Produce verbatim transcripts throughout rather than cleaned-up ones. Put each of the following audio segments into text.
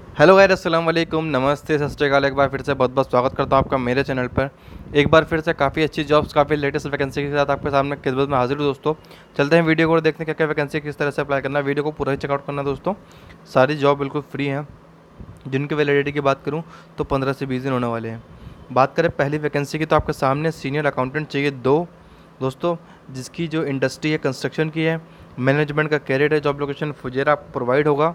Hello guys, अस्सलाम वालेकुम, नमस्ते, सत श्री अकाल। एक बार फिर से बहुत बहुत स्वागत करता हूँ आपका मेरे चैनल पर। एक बार फिर से काफ़ी अच्छी जॉब्स, काफ़ी लेटेस्ट वैकेंसी के साथ आपके सामने खिदमत में हाजिर हूँ दोस्तों। चलते हैं वीडियो को देखते हैं क्या क्या वैकेंसी किस तरह से अप्लाई करना है। वीडियो को पूरा ही चेकआउट करना दोस्तों। सारी जॉब बिल्कुल फ्री हैं। जिनकी वैलिडिटी की बात करूँ तो पंद्रह से बीस दिन होने वाले हैं। बात करें पहली वैकेंसी की तो आपके सामने सीनियर अकाउंटेंट चाहिए दो दोस्तों, जिसकी जो इंडस्ट्री है कंस्ट्रक्शन की है। मैनेजमेंट का कैरियर है। जॉब लोकेशन फुजेरा प्रोवाइड होगा।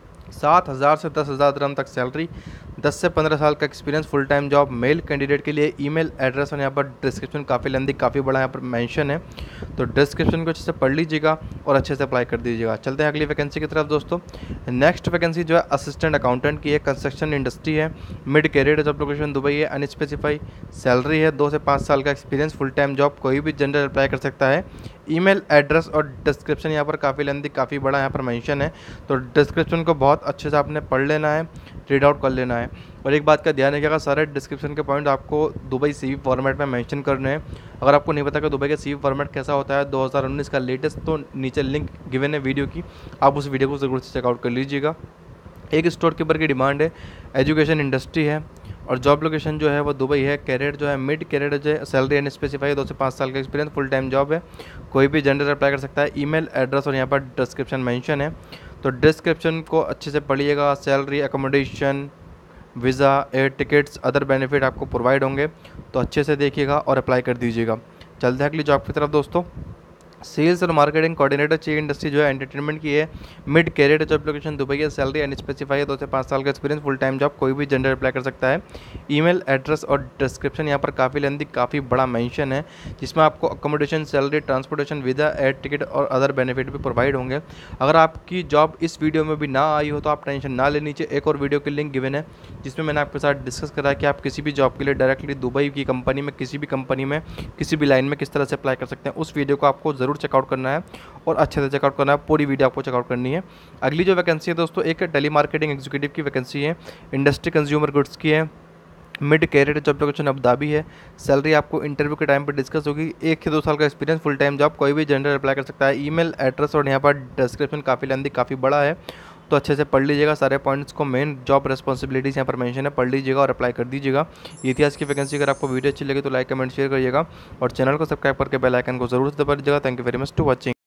सात हज़ार से दस हज़ार दरम तक सैलरी। दस से पंद्रह साल का experience. Full time job. Male candidate के लिए ईमेल एड्रेस और यहाँ पर डिस्क्रिप्शन काफ़ी लेंदी, काफ़ी बड़ा यहाँ पर मेंशन है, तो डिस्क्रिप्शन को अच्छे से पढ़ लीजिएगा और अच्छे से अप्लाई कर दीजिएगा। चलते हैं अगली वैकेंसी की तरफ दोस्तों। नेक्स्ट वैकेंसी जो है असिस्टेंट अकाउंटेंट की है। कंस्ट्रक्शन इंडस्ट्री है। Mid career job location Dubai है। अनस्पेसिफाई सैलरी है। दो से पाँच साल का एक्सपीरियंस। Full time job. कोई भी जेंडर अप्लाई कर सकता है। ईमेल एड्रेस और डिस्क्रिप्शन यहाँ पर काफ़ी लेंदी, काफ़ी बड़ा यहाँ पर मेंशन है, तो डिस्क्रिप्शन को बहुत अच्छे से आपने पढ़ लेना है, रीड आउट कर लेना है। और एक बात का ध्यान रखिएगा, सारे डिस्क्रिप्शन के पॉइंट आपको दुबई सीवी फॉर्मेट में मेंशन करने हैं। अगर आपको नहीं पता कि दुबई का सीवी फॉर्मेट कैसा होता है दो हज़ार उन्नीस का लेटेस्ट, तो नीचे लिंक गिवन है वीडियो की, आप उस वीडियो को ज़रूर से चेकआउट कर लीजिएगा। एक स्टोर कीपर की डिमांड है। एजुकेशन इंडस्ट्री है और जॉब लोकेशन जो है वो दुबई है। कैरियर जो है मिड कैरियर जो है। Salary unspecified. दो से पाँच साल का एक्सपीरियंस। फुल टाइम जॉब है। कोई भी जेंडर अप्लाई कर सकता है। ईमेल एड्रेस और यहाँ पर डिस्क्रिप्शन मेंशन है, तो डिस्क्रिप्शन को अच्छे से पढ़िएगा। Salary, accommodation, visa, air tickets, other benefit आपको प्रोवाइड होंगे, तो अच्छे से देखिएगा और अप्लाई कर दीजिएगा। चलते हैं अगली जॉब की तरफ दोस्तों। सेल्स और मार्केटिंग कोऑर्डिनेटर चाहिए। इंडस्ट्री जो है एंटरटेनमेंट की है। Mid career job location Dubai है। सैलरी अनस्पेसिफाई है। दो से पाँच साल का एक्सपीरियंस। Full time job. कोई भी जेंडर अप्लाई कर सकता है। ईमेल एड्रेस और डिस्क्रिप्शन यहाँ पर काफ़ी लेंदी, काफ़ी बड़ा मेंशन है, जिसमें आपको accommodation, salary, transportation, visa, air ticket और अदर बेनिफिट भी प्रोवाइड होंगे। अगर आपकी जॉब इस वीडियो में भी ना आई हो तो आप टेंशन ना ले, नीचे एक और वीडियो की लिंक गिवन है, जिसमें मैंने आपके साथ डिस्कस करा है कि आप किसी भी जॉब के लिए डायरेक्टली दुबई की कंपनी में, किसी भी कंपनी में, किसी भी लाइन में किस तरह से अप्लाई कर सकते हैं। उस वीडियो को आपको ज़रूर चेकआउट करना है और अच्छे से चेकआउट करना है। पूरी वीडियो आपको चेकआउट करनी है। अगली जो वैकेंसी है दोस्तों, एक टेली मार्केटिंग एग्जीक्यूटिव की वैकेंसी है। इंडस्ट्री कंज्यूमर गुड्स की है। Mid career job location Abu Dhabi है। सैलरी आपको इंटरव्यू के टाइम पर डिस्कस होगी। एक से दो साल का एक्सपीरियंस। Full time job. कोई भी जेंडर अप्लाई कर सकता है। ईमेल एड्रेस और यहाँ पर डिस्क्रिप्शन काफ़ी लेंदी, काफ़ी बड़ा है, तो अच्छे से पढ़ लीजिएगा। सारे पॉइंट्स को, मेन जॉब रिस्पॉन्सिबिलिटीज़ यहाँ पर मेंशन है, पढ़ लीजिएगा और अप्लाई कर दीजिएगा। इतिहास की वैकेंसी अगर आपको वीडियो अच्छी लगे तो लाइक, कमेंट, शेयर करिएगा और चैनल को सब्सक्राइब करके बेल आइकन को जरूर दबा दीजिएगा। Thank you very much to watching.